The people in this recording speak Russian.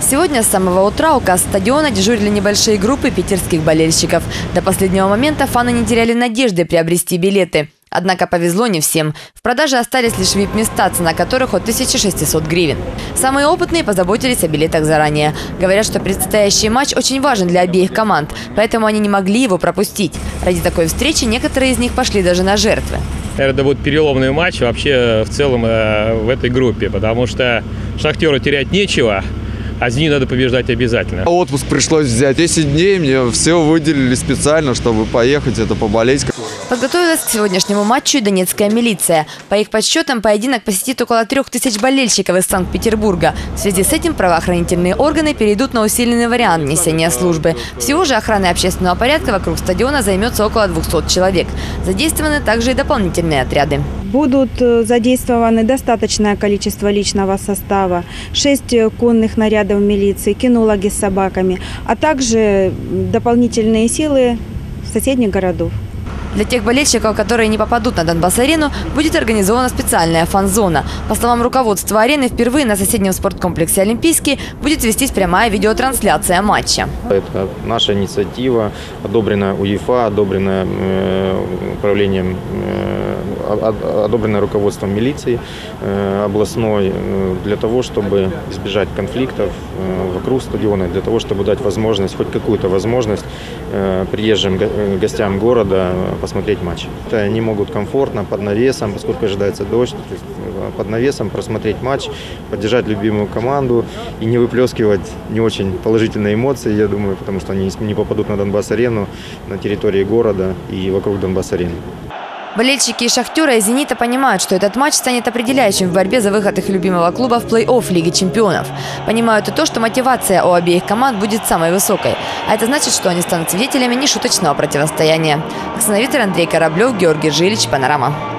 Сегодня с самого утра у касс стадиона дежурили небольшие группы питерских болельщиков. До последнего момента фаны не теряли надежды приобрести билеты. Однако повезло не всем. В продаже остались лишь VIP-места, цена которых от 1600 гривен. Самые опытные позаботились о билетах заранее. Говорят, что предстоящий матч очень важен для обеих команд, поэтому они не могли его пропустить. Ради такой встречи некоторые из них пошли даже на жертвы. Это будет переломный матч вообще в целом в этой группе, потому что «Шахтеру» терять нечего, а «Зениту» надо побеждать обязательно. Отпуск пришлось взять 10 дней, мне все выделили специально, чтобы поехать, поболеть. Подготовилась к сегодняшнему матчу и донецкая милиция. По их подсчетам, поединок посетит около 3000 болельщиков из Санкт-Петербурга. В связи с этим правоохранительные органы перейдут на усиленный вариант несения службы. Всего же охраной общественного порядка вокруг стадиона займется около 200 человек. Задействованы также и дополнительные отряды. Будут задействованы достаточное количество личного состава, 6 конных нарядов милиции, кинологи с собаками, а также дополнительные силы соседних городов. Для тех болельщиков, которые не попадут на Донбасс-арену, будет организована специальная фан-зона. По словам руководства арены, впервые на соседнем спорткомплексе «Олимпийский» будет вестись прямая видеотрансляция матча. Это наша инициатива, одобрена УЕФА, одобрена управлением, одобрена руководством милиции областной для того, чтобы избежать конфликтов вокруг стадиона, для того, чтобы дать возможность, хоть какую-то возможность приезжим гостям города посмотреть матч. Они могут комфортно, под навесом, поскольку ожидается дождь, под навесом просмотреть матч, поддержать любимую команду и не выплескивать не очень положительные эмоции, я думаю, потому что они не попадут на Донбасс-арену, на территории города и вокруг Донбасс-арены. Болельщики и «Шахтера», и «Зенита» понимают, что этот матч станет определяющим в борьбе за выход их любимого клуба в плей-офф Лиги чемпионов. Понимают и то, что мотивация у обеих команд будет самой высокой. А это значит, что они станут свидетелями нешуточного противостояния. Оксана Витер, Андрей Кораблев, Георгий Жилич, Панорама.